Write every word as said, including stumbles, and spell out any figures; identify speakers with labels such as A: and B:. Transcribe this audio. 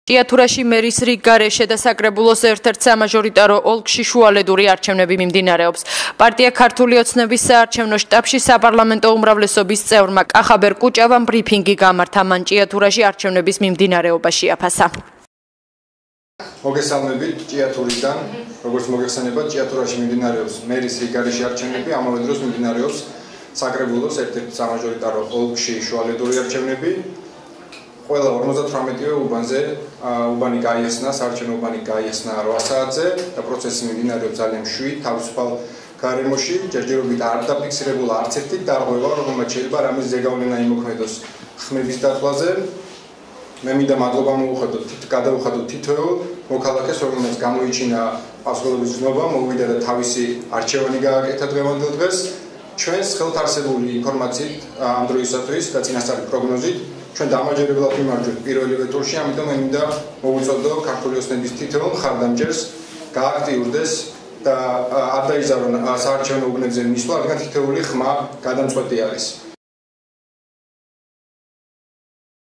A: ჭიათურაში მერის რიგ გარეშე და საკრებულოს ერთ-ერთ სამაჟორიტარო ოლქში შუალედური არჩევნები მიმდინარეობს. პარტია ქართული ოცნების საარჩევნო შტაბში საპარლამენტო უმრავლესობის წევრმა კახაბერ კუჭავამ ბრიფინგი გამართა, მან ჭიათურაში არჩევნების მიმდინარეობა შეაფასა.
B: მოგესალმებით ჭიათურიდან, როგორც მოგეხსენებათ, ჭიათურაში მიმდინარეობს მერის რიგ გარეშე არჩევნები, ამავე დროს მიმდინარეობს საკრებულოს ერთ-ერთ სამაჟორიტარო ოლქში შუალედური არჩევნები. ყველა ორმოცდათვრამეტივე უბანზე უბანი გაიხსნა, საარჩევნო უბანი გაიხსნა რვა საათზე და პროცესი მიმდინარეობს ძალიან მშვიდ, თავისუფალ გარემოში, ჯერჯერობით არ დაფიქსირებულა არც ერთი დარღვევა, რომელმაც შეიძლება რამის ზეგავლენა იმოქმედოს ხმების დათვლაზე. მე მინდა მადლობა მოუხადოთ, გადავუხადოთ თითოეულ მოქალაქეს, რომელმაც გამოიჩინა პასუხისმგებლობის ცნობა, მოვიდა და თავისი არჩევანი გააკეთა დღევანდელ დღეს. ჩვენს ხელთ არსებული ინფორმაციით ამ დროისათვის და წინასწარი პროგნოზით ჩვენ დამაჯერებლად ვიმარჯვებთ პირველივე ტურში, ამიტომ მე მინდა მოვუწოდო ქართული ოცნების თითოეულ მხარდამჭერს გააქტიურდეს და არ დაიზარონ საარჩევნო უბნებზე მისვლა, რადგან თითოეული ხმა გადამწყვეტი არის.